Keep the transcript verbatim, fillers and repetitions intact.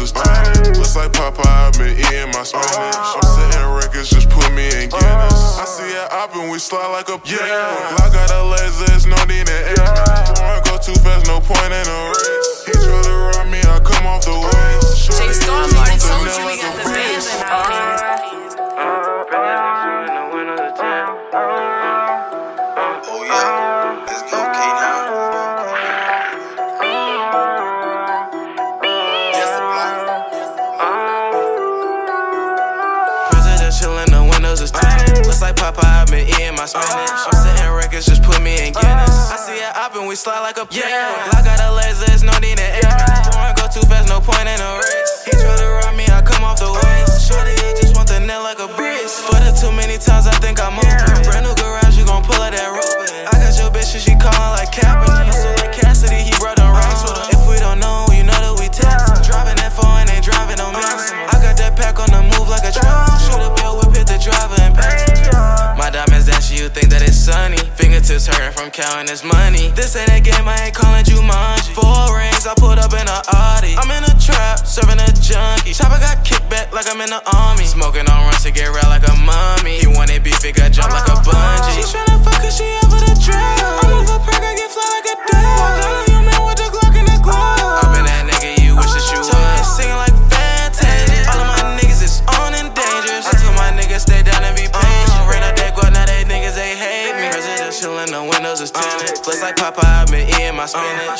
is tinted. Looks like Popeye, I've been eating my spinach. I'm sitting records, just put me in Guinness. I see it up and we slide like a yeah. I got a laser, there's no need in X-Men. Don't go too fast, no point in a race. He try to rob me, I come off the waist. Jay Storm already told you we got the bands in our hands. Oh yeah, let's go K now. Yes, President chillin', the windows is tinted. Looks like Popeye, I've been eating my spinach. I'm sitting records, just put me in Guinness. I see it up and we slide like a yeah. I got a laser, it's no need in X-Men. Don't go too fast, no point in a race. He try to rob me, I come off the waist. Shorty, I just want the nail like a breeze. For the too many times, I think I'm open. Brand new garage, you gon' pull out that rope. I got your bitch, she callin' like Kaepernick. Hustle like Cassidy, he brought them racks with him. If we don't know, you know that we text. Driving that phone, ain't driving no maximum. I got that pack on the move like a truck. Shoot a bill, whip, hit the driver and pass. My diamonds dancing, you think that it's sunny. Fingertips hurting from counting this money. This ain't a game, I ain't calling Jumanji. Four rings, I pulled up in a Audi. I'm in a trap, serving a junkie. Chopper got kicked back like I'm in the army. Smoking on runs to get red like a mummy. He wanted beef, it got jumped like a bungee. She tryna fuck cause she over the trail. I'm off a perk, I get fly like a dove. Walk down on your man with the Glock and the glove. I've been that nigga you wish that you was. Singing like Fantasia. All of my niggas is on and dangerous. I told my niggas stay down and be patient. Ran up that guard, now they niggas they hate me. President chillin', the windows is tinted. Flex like Popeye, I've been eating my spinach.